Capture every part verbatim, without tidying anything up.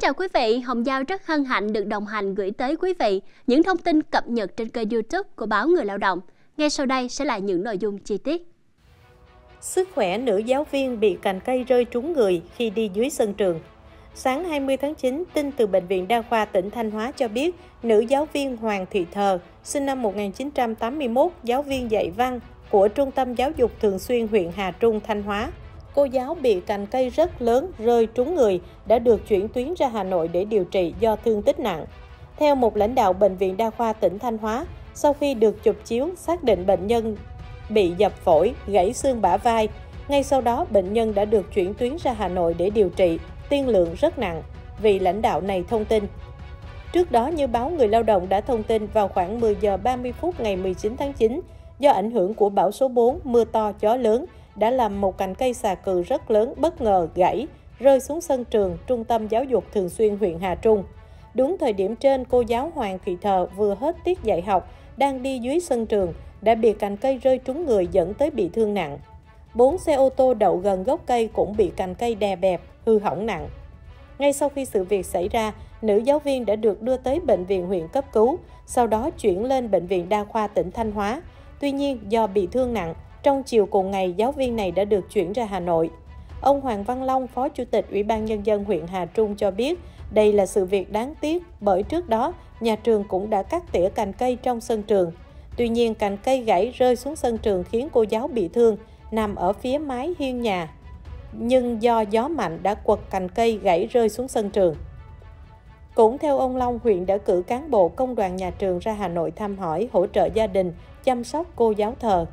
chào quý vị, Hồng Giao rất hân hạnh được đồng hành gửi tới quý vị những thông tin cập nhật trên kênh YouTube của báo Người Lao động. Ngay sau đây sẽ là những nội dung chi tiết. Sức khỏe nữ giáo viên bị cành cây rơi trúng người khi đi dưới sân trường. Sáng hai mươi tháng chín, tin từ Bệnh viện Đa khoa tỉnh Thanh Hóa cho biết, nữ giáo viên Hoàng Thị Thờ, sinh năm một nghìn chín trăm tám mươi mốt, giáo viên dạy văn của Trung tâm Giáo dục Thường xuyên huyện Hà Trung, Thanh Hóa. Cô giáo bị cành cây rất lớn rơi trúng người đã được chuyển tuyến ra Hà Nội để điều trị do thương tích nặng. Theo một lãnh đạo Bệnh viện Đa khoa tỉnh Thanh Hóa, sau khi được chụp chiếu xác định bệnh nhân bị dập phổi, gãy xương bả vai, ngay sau đó bệnh nhân đã được chuyển tuyến ra Hà Nội để điều trị, tiên lượng rất nặng, vị lãnh đạo này thông tin. Trước đó, như báo Người Lao động đã thông tin, vào khoảng mười giờ ba mươi phút ngày mười chín tháng chín, do ảnh hưởng của bão số bốn, mưa to, gió lớn, đã làm một cành cây xà cừ rất lớn bất ngờ gãy, rơi xuống sân trường Trung tâm Giáo dục Thường xuyên huyện Hà Trung. Đúng thời điểm trên, cô giáo Hoàng Thị Thờ vừa hết tiết dạy học, đang đi dưới sân trường, đã bị cành cây rơi trúng người dẫn tới bị thương nặng. Bốn xe ô tô đậu gần gốc cây cũng bị cành cây đè bẹp, hư hỏng nặng. Ngay sau khi sự việc xảy ra, nữ giáo viên đã được đưa tới bệnh viện huyện cấp cứu, sau đó chuyển lên Bệnh viện Đa khoa tỉnh Thanh Hóa. Tuy nhiên, do bị thương nặng, trong chiều cùng ngày, giáo viên này đã được chuyển ra Hà Nội. Ông Hoàng Văn Long, Phó Chủ tịch Ủy ban Nhân dân huyện Hà Trung cho biết, đây là sự việc đáng tiếc bởi trước đó, nhà trường cũng đã cắt tỉa cành cây trong sân trường. Tuy nhiên, cành cây gãy rơi xuống sân trường khiến cô giáo bị thương, nằm ở phía mái hiên nhà. Nhưng do gió mạnh đã quật cành cây gãy rơi xuống sân trường. Cũng theo ông Long, huyện đã cử cán bộ công đoàn nhà trường ra Hà Nội thăm hỏi, hỗ trợ gia đình, chăm sóc cô giáo Thờ.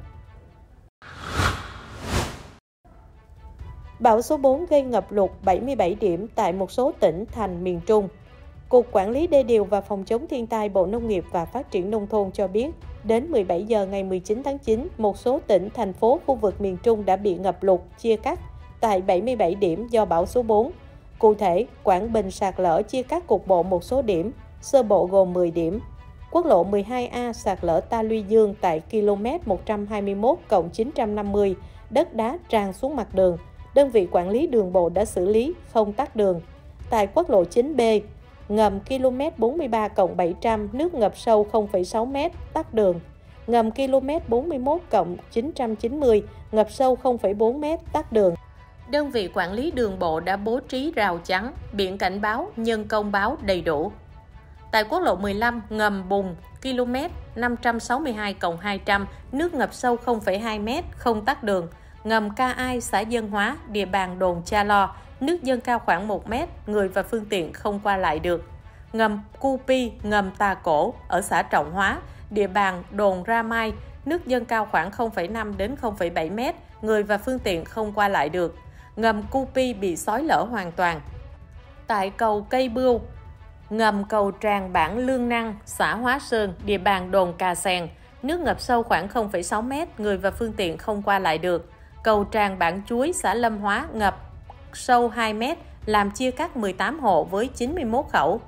Bão số bốn gây ngập lụt bảy mươi bảy điểm tại một số tỉnh thành miền Trung. Cục Quản lý Đê điều và Phòng chống thiên tai Bộ Nông nghiệp và Phát triển Nông thôn cho biết, đến mười bảy giờ ngày mười chín tháng chín, một số tỉnh, thành phố khu vực miền Trung đã bị ngập lụt, chia cắt tại bảy mươi bảy điểm do bão số bốn. Cụ thể, Quảng Bình sạt lở chia cắt cục bộ một số điểm, sơ bộ gồm mười điểm. Quốc lộ mười hai A sạt lở Ta Luy Dương tại km một trăm hai mươi mốt cộng chín trăm năm mươi, đất đá tràn xuống mặt đường. Đơn vị quản lý đường bộ đã xử lý, không tắc đường. Tại quốc lộ chín B, ngầm km bốn mươi ba cộng bảy trăm, nước ngập sâu không phẩy sáu mét, tắc đường. Ngầm km bốn mươi mốt cộng chín trăm chín mươi, ngập sâu không phẩy bốn mét, tắc đường. Đơn vị quản lý đường bộ đã bố trí rào chắn, biển cảnh báo, nhân công báo đầy đủ. Tại quốc lộ mười lăm, ngầm Bùng, km năm trăm sáu mươi hai cộng hai trăm, nước ngập sâu không phẩy hai mét, không tắc đường. Ngầm Ca Ai, xã Dân Hóa, địa bàn đồn Cha Lo, nước dâng cao khoảng một mét, người và phương tiện không qua lại được. Ngầm Cu Pi, ngầm Tà Cổ, ở xã Trọng Hóa, địa bàn đồn Ra Mai, nước dâng cao khoảng không phẩy năm đến không phẩy bảy mét, người và phương tiện không qua lại được. Ngầm Cu Pi bị xói lở hoàn toàn. Tại cầu Cây Bươu, ngầm cầu Tràng Bản Lương Năng, xã Hóa Sơn, địa bàn đồn Cà Sèn, nước ngập sâu khoảng không phẩy sáu mét, người và phương tiện không qua lại được. Cầu Tràng Bản Chuối, xã Lâm Hóa, ngập sâu hai mét, làm chia cắt mười tám hộ với chín mươi mốt khẩu.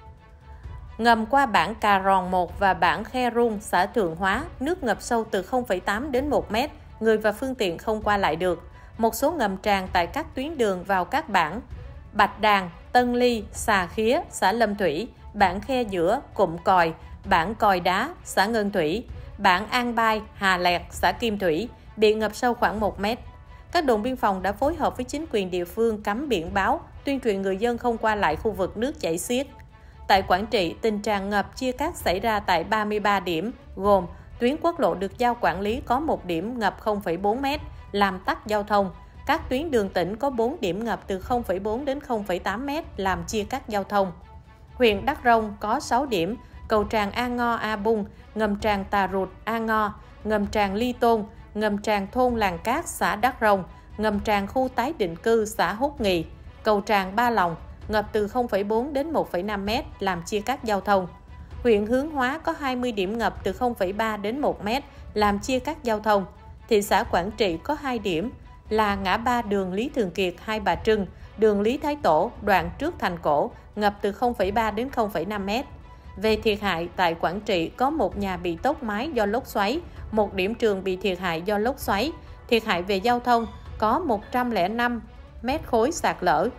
Ngầm qua bản Cà Ròn một và bản Khe Rung, xã Thượng Hóa, nước ngập sâu từ không phẩy tám đến một mét, người và phương tiện không qua lại được. Một số ngầm tràn tại các tuyến đường vào các bản Bạch Đàn, Tân Ly, Xà Khía, xã Lâm Thủy, bản Khe Giữa, Cụm Còi, bản Còi Đá, xã Ngân Thủy, bản An Bai, Hà Lẹt, xã Kim Thủy, bị ngập sâu khoảng một mét. Các đồn biên phòng đã phối hợp với chính quyền địa phương cắm biển báo, tuyên truyền người dân không qua lại khu vực nước chảy xiết. Tại Quảng Trị, tình trạng ngập chia cắt xảy ra tại ba mươi ba điểm, gồm tuyến quốc lộ được giao quản lý có một điểm ngập không phẩy bốn mét, làm tắc giao thông. Các tuyến đường tỉnh có bốn điểm ngập từ không phẩy bốn đến không phẩy tám mét, làm chia cắt giao thông. Huyện Đắk Rông có sáu điểm, cầu tràn A Ngo A Bung, ngầm tràn Tà Rụt A Ngo, ngầm tràn Ly Tôn, ngầm tràn thôn Làng Cát, xã Đắk Rông, ngầm tràn khu tái định cư, xã Húc Nghị, cầu tràn Ba Lòng, ngập từ không phẩy bốn đến một phẩy năm mét, làm chia cắt giao thông. Huyện Hướng Hóa có hai mươi điểm ngập từ không phẩy ba đến một mét, làm chia cắt giao thông. Thị xã Quảng Trị có hai điểm là ngã ba đường Lý Thường Kiệt, Hai Bà Trưng, đường Lý Thái Tổ, đoạn trước Thành Cổ, ngập từ không phẩy ba đến không phẩy năm mét. Về thiệt hại, tại Quảng Trị có một nhà bị tốc mái do lốc xoáy, một điểm trường bị thiệt hại do lốc xoáy. Thiệt hại về giao thông có một trăm lẻ năm mét khối sạt lở.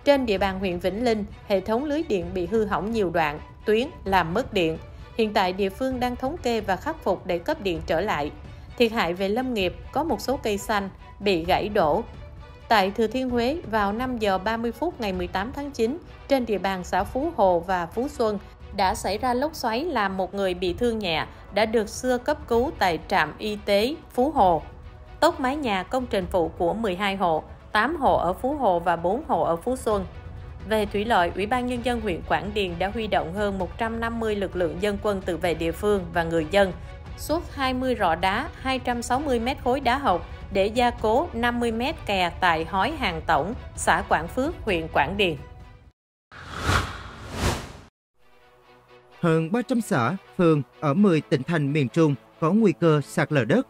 Trên địa bàn huyện Vĩnh Linh, hệ thống lưới điện bị hư hỏng nhiều đoạn, tuyến làm mất điện. Hiện tại địa phương đang thống kê và khắc phục để cấp điện trở lại. Thiệt hại về lâm nghiệp, có một số cây xanh bị gãy đổ. Tại Thừa Thiên Huế, vào năm giờ ba mươi phút ngày mười tám tháng chín, trên địa bàn xã Phú Hồ và Phú Xuân đã xảy ra lốc xoáy làm một người bị thương nhẹ, đã được đưa cấp cứu tại trạm y tế Phú Hồ. Tốc mái nhà công trình phụ của mười hai hộ, tám hộ ở Phú Hồ và bốn hộ ở Phú Xuân. Về thủy lợi, Ủy ban Nhân dân huyện Quảng Điền đã huy động hơn một trăm năm mươi lực lượng dân quân tự vệ địa phương và người dân, suốt hai mươi rọ đá, hai trăm sáu mươi mét khối đá hộc để gia cố năm mươi mét kè tại Hói Hàng Tổng, xã Quảng Phước, huyện Quảng Điền. Hơn ba trăm xã, phường ở mười tỉnh thành miền Trung có nguy cơ sạt lở đất.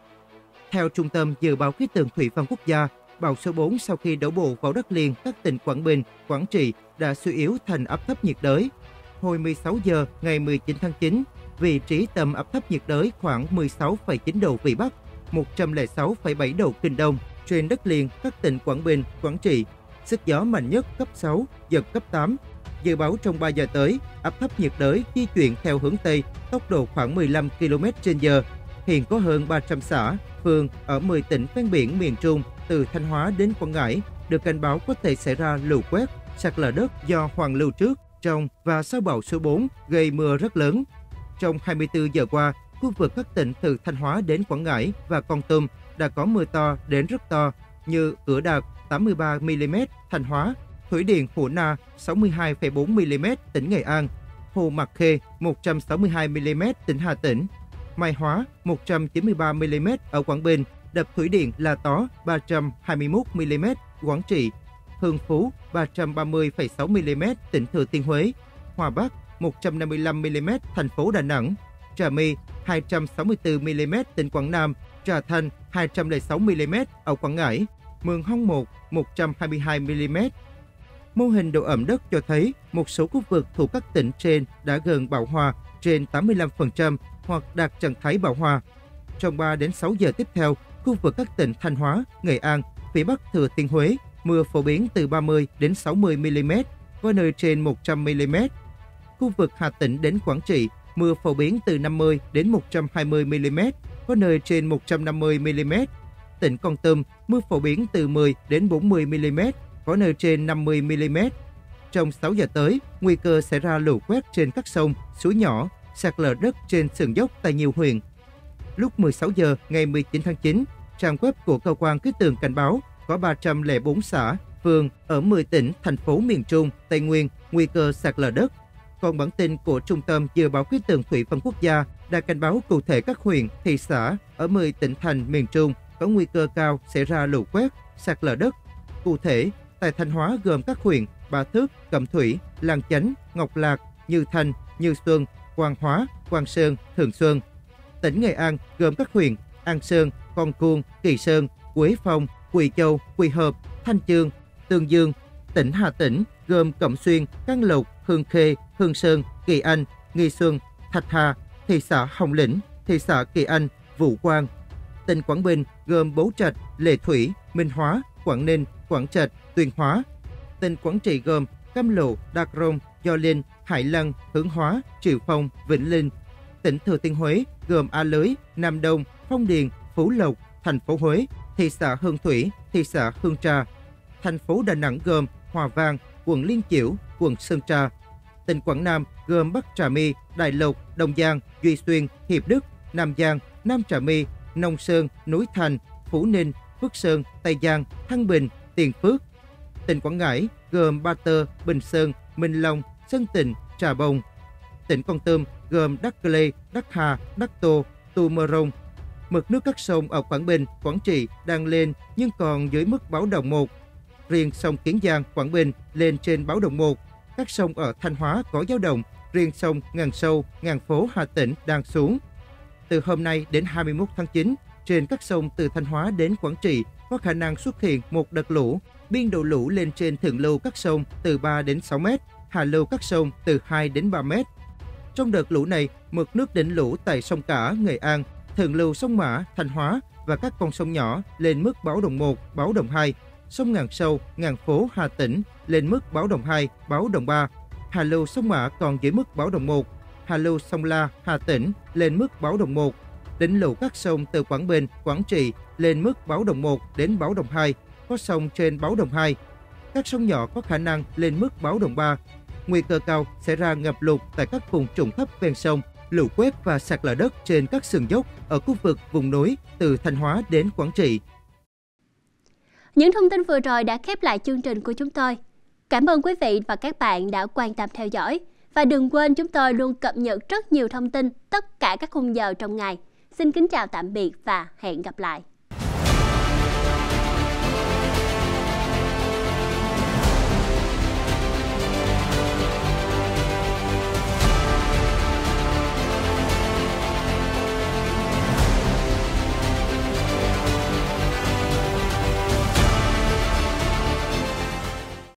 Theo Trung tâm Dự báo Khí tượng Thủy văn Quốc gia, bão số bốn sau khi đổ bộ vào đất liền các tỉnh Quảng Bình, Quảng Trị đã suy yếu thành áp thấp nhiệt đới. Hồi mười sáu giờ ngày mười chín tháng chín, vị trí tâm áp thấp nhiệt đới khoảng mười sáu phẩy chín độ Vĩ Bắc, một trăm lẻ sáu phẩy bảy độ Kinh Đông trên đất liền các tỉnh Quảng Bình, Quảng Trị. Sức gió mạnh nhất cấp sáu, giật cấp tám. Dự báo trong ba giờ tới, áp thấp nhiệt đới di chuyển theo hướng Tây, tốc độ khoảng mười lăm ki lô mét trên giờ. Hiện có hơn ba trăm xã, phường ở mười tỉnh ven biển miền Trung, từ Thanh Hóa đến Quảng Ngãi, được cảnh báo có thể xảy ra lũ quét, sạt lở đất do hoàn lưu trước, trong và sau bão số bốn gây mưa rất lớn. Trong hai mươi tư giờ qua, khu vực các tỉnh từ Thanh Hóa đến Quảng Ngãi và Kon Tum đã có mưa to đến rất to như Cửa Đạt tám mươi ba mi li mét, Thanh Hóa, Thủy Điện Hủa Na sáu mươi hai phẩy bốn mi li mét, tỉnh Nghệ An, Hồ Mạc Khê một trăm sáu mươi hai mi li mét, tỉnh Hà Tĩnh, Mai Hóa một trăm chín mươi ba mi li mét ở Quảng Bình, đập thủy điện La Tó ba trăm hai mươi mốt mi li mét, Quảng Trị, Hưng Phú ba trăm ba mươi phẩy sáu mi li mét, tỉnh Thừa Thiên Huế, Hòa Bắc một trăm năm mươi lăm mi li mét, thành phố Đà Nẵng, Trà My hai trăm sáu mươi tư mi li mét, tỉnh Quảng Nam, Trà Thanh hai trăm lẻ sáu mi li mét ở Quảng Ngãi, Mường Hong một một trăm hai mươi hai mi li mét. Mô hình độ ẩm đất cho thấy một số khu vực thuộc các tỉnh trên đã gần bão hòa trên tám mươi lăm phần trăm hoặc đạt trạng thái bão hòa. Trong ba đến sáu giờ tiếp theo, khu vực các tỉnh Thanh Hóa, Nghệ An, phía Bắc Thừa Thiên Huế, mưa phổ biến từ ba mươi đến sáu mươi mi li mét, có nơi trên một trăm mi li mét. Khu vực Hà Tĩnh đến Quảng Trị, mưa phổ biến từ năm mươi đến một trăm hai mươi mi li mét, có nơi trên một trăm năm mươi mi li mét. Tỉnh Kon Tum, mưa phổ biến từ mười đến bốn mươi mi li mét, có nơi trên năm mươi mi li mét. Trong sáu giờ tới, nguy cơ xảy ra lũ quét trên các sông, suối nhỏ, sạt lở đất trên sườn dốc tại nhiều huyện. Lúc mười sáu giờ ngày mười chín tháng chín, trang web của cơ quan khí tượng cảnh báo có ba trăm lẻ bốn xã, phường ở mười tỉnh, thành phố miền Trung, Tây Nguyên nguy cơ sạt lở đất. Còn bản tin của Trung tâm Dự báo Khí tượng Thủy văn Quốc gia đã cảnh báo cụ thể các huyện, thị xã ở mười tỉnh thành miền Trung có nguy cơ cao xảy ra lũ quét, sạt lở đất. Cụ thể, tại Thanh Hóa gồm các huyện Ba Thước, Cẩm Thủy, Lang Chánh, Ngọc Lặc, Như Thanh, Như Xuân, Quan Hóa, Quan Sơn, Thường Xuân. Tỉnh Nghệ An gồm các huyện An Sơn, Con Cuông, Kỳ Sơn, Quế Phong, Quỳ Châu, Quỳ Hợp, Thanh Chương, Tương Dương. Tỉnh Hà Tĩnh gồm Cẩm Xuyên, Can Lộc, Hương Khê, Hương Sơn, Kỳ Anh, Nghi Xuân, Thạch Hà, thị xã Hồng Lĩnh, thị xã Kỳ Anh, Vũ Quang. Tỉnh Quảng Bình gồm Bố Trạch, Lệ Thủy, Minh Hóa, Quảng Ninh, Quảng Trạch, Tuyên Hóa. Tỉnh Quảng Trị gồm Cam Lộ, Đắk Rông, Gio Linh, Hải Lăng, Hướng Hóa, Triệu Phong, Vĩnh Linh. Tỉnh Thừa Thiên Huế gồm A Lưới, Nam Đông, Phong Điền, Phú Lộc, thành phố Huế, thị xã Hương Thủy, thị xã Hương Trà. Thành phố Đà Nẵng gồm Hòa Vang, quận Liên Chiểu, quận Sơn Trà. Tỉnh Quảng Nam gồm Bắc Trà My, Đại Lộc, Đông Giang, Duy Xuyên, Hiệp Đức, Nam Giang, Nam Trà My, Nông Sơn, Núi Thành, Phú Ninh, Phước Sơn, Tây Giang, Thăng Bình, Tiền Phước. Tỉnh Quảng Ngãi gồm Ba Tơ, Bình Sơn, Minh Long, Sơn Tịnh, Trà Bồng. Tỉnh Kon Tum gồm Đắc Lê, Đắc Hà, Đắc Tô, Tu Mơ Rông. Mực nước các sông ở Quảng Bình, Quảng Trị đang lên nhưng còn dưới mức báo động một. Riêng sông Kiến Giang, Quảng Bình lên trên báo động một. Các sông ở Thanh Hóa có dao động, riêng sông Ngàn Sâu, Ngàn Phố, Hà Tĩnh đang xuống. Từ hôm nay đến hai mươi mốt tháng chín, trên các sông từ Thanh Hóa đến Quảng Trị có khả năng xuất hiện một đợt lũ. Biên độ lũ lên trên thượng lưu các sông từ ba đến sáu mét, hạ lưu các sông từ hai đến ba mét. Trong đợt lũ này, mực nước đỉnh lũ tại sông Cả, Nghệ An, thượng lưu sông Mã, Thanh Hóa và các con sông nhỏ lên mức báo động một, báo động hai. sông Ngàn Sâu, Ngàn Phố, Hà Tĩnh lên mức báo động hai, báo động ba. Hạ lưu sông Mã còn dưới mức báo động một. Hạ lưu sông La, Hà Tĩnh lên mức báo động một. Đỉnh lũ các sông từ Quảng Bình, Quảng Trị lên mức báo động một đến báo động hai, có sông trên báo động hai. Các sông nhỏ có khả năng lên mức báo động ba. Nguy cơ cao xảy ra ngập lụt tại các vùng trũng thấp ven sông, lũ quét và sạt lở đất trên các sườn dốc ở khu vực vùng núi từ Thanh Hóa đến Quảng Trị. Những thông tin vừa rồi đã khép lại chương trình của chúng tôi. Cảm ơn quý vị và các bạn đã quan tâm theo dõi. Và đừng quên chúng tôi luôn cập nhật rất nhiều thông tin tất cả các khung giờ trong ngày. Xin kính chào tạm biệt và hẹn gặp lại.